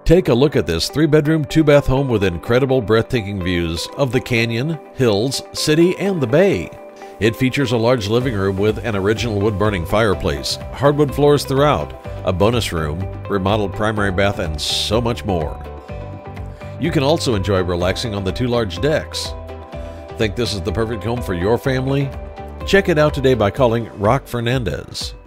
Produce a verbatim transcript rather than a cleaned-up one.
Take a look at this three-bedroom, two-bath home with incredible, breathtaking views of the canyon, hills, city, and the bay. It features a large living room with an original wood-burning fireplace, hardwood floors throughout, a bonus room, remodeled primary bath, and so much more. You can also enjoy relaxing on the two large decks. Think this is the perfect home for your family? Check it out today by calling Roque Fernandes.